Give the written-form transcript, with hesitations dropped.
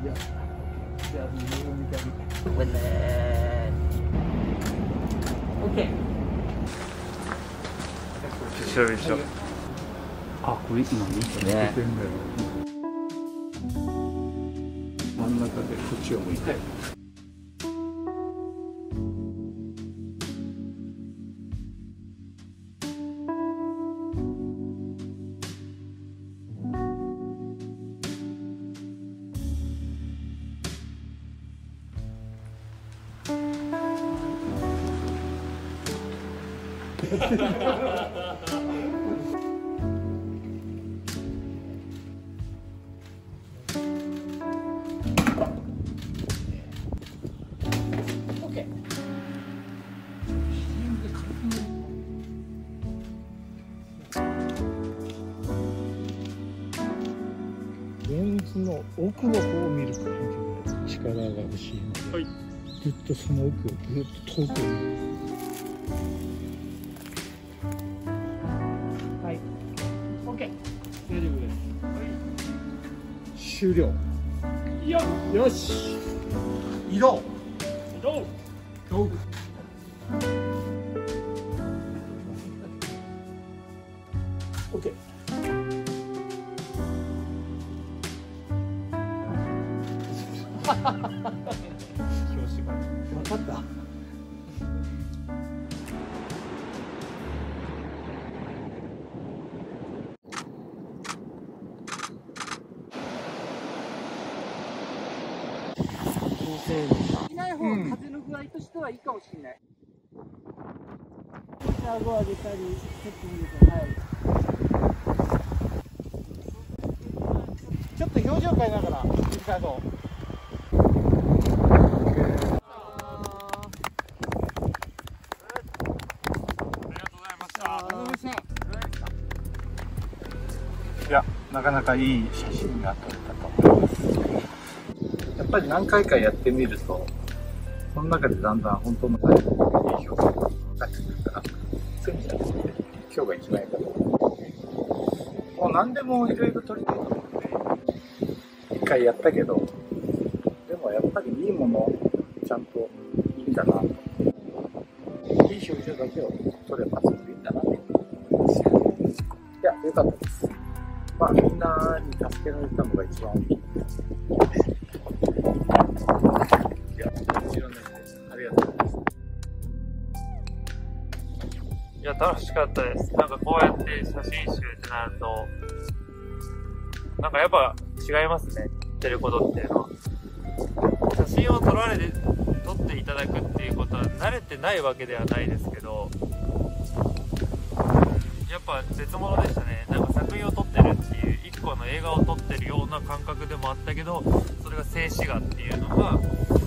bener. Oke. Bisa. Ah,これ今見てんだよ。真ん中でこっちを向いて。 レンズの奥の方を見る感じの力が欲しいので、はい、ぐっとその奥をぐっと遠くを見る。はい、OK、大丈夫です。はい、終了。よし、移動。ゴー。OK。分かった。 いない方が風の具合としてはいいかもしれない。顎上げたり、ちょっと見ると、はい。 ちょっと表情変えながら短い方。いや、なかなかいい写真が撮れたと思います。やっぱり何回かやってみると、その中でだんだん本当のタイプのいい評価が分かってくるから、そういう意味では今日が一番いいかと思う。もう何でもいろいろ撮りたいと思って一回やったけど、でもやっぱりいいものちゃんといいんだなと。いい表情だけを撮ればそれでいいんだなって思います。いや、よかったです。まあ、みんなに助けられたのが一番大きい。いや、14年です。ありがとうございます。 いや、楽しかったです。なんかこうやって写真集ってなると、なんかやっぱ違いますね。言ってることっていうのは。写真を撮っていただくっていうことは慣れてないわけではないですけど、やっぱ別物でしたね。なんか作品を撮ってるっていう、一個の映画を撮ってるような感覚でもあったけど、それが静止画っていうのが、